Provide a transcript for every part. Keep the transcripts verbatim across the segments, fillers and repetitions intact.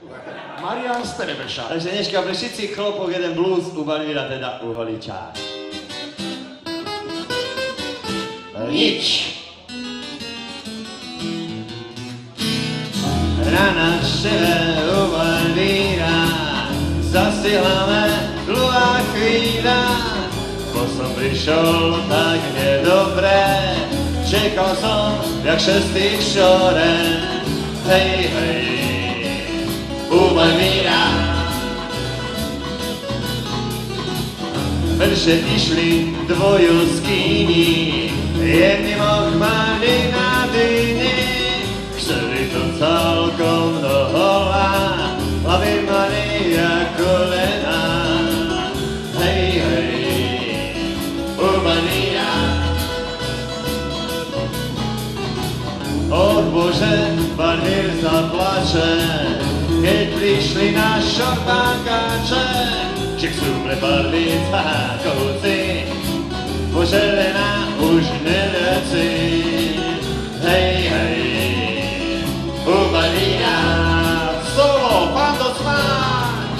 Marián z Terebeša. Takže dneška pre všetci chlopok jeden blues u Valvíra, teda u Holiča. Nič. Rána ševe u Valvíra, zastihláme dlhá chvíľa. Bo som prišiel tak nedobre, čekal som jak šestý šore. Hej, hej, u Valvíra. Verše išli dvoju skýni, jedným ochmali na dyni. Chceli to celkom dohola, hlavy mali jak kolena. Hej, hej, u Valvíra. Och Bože, Valvír zaplače, keď prišli na šorbákače. Či chcú prebarviť, haha, kohúci, Bože, Lena už neleci. Hej, hej, u Valvíra. Solo, pán Docman!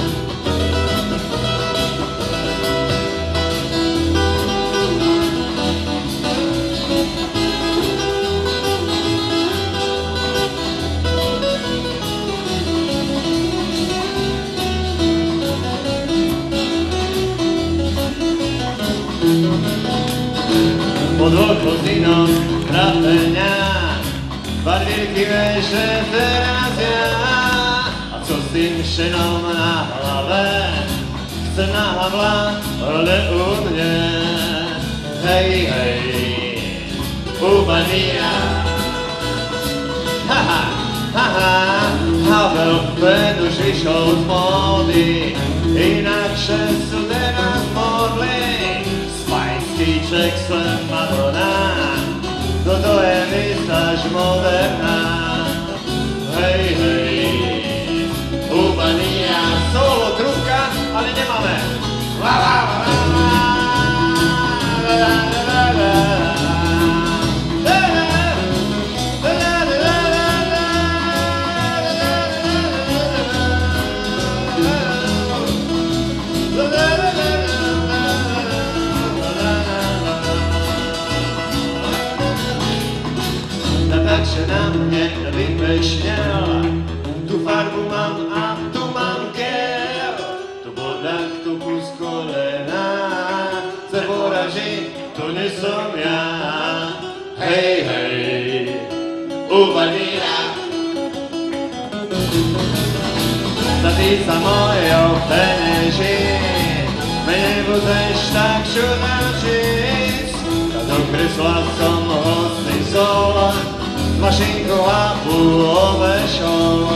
Po dvoch hodinoch trápenia Valvírky veže teraz ja. A co s tým šenom na hlave? Chce na havla, ale u mne. Hej, hej, u Valvíra. Haha, haha, Havel ten už vyšol z módy, inakšie sú teraz modly. Spajskíček sem Madonna, toto je výstaž moderná. Hej, hej, u Valvíra. Solo, trúbka, ale nemáme. La, la, la, la, la, la, la, la. Takže na mne vypešňal, tu farbu mám a tu mám kel. Tu bodak, tu kus kolena, chce poražiť, to nie som ja. Hej, hej, u Valvíra. Za ty sa mojou penežiť, me nebudeš tak čudačiť. A do kresla som hostný sol, mašinku a půl ovešol.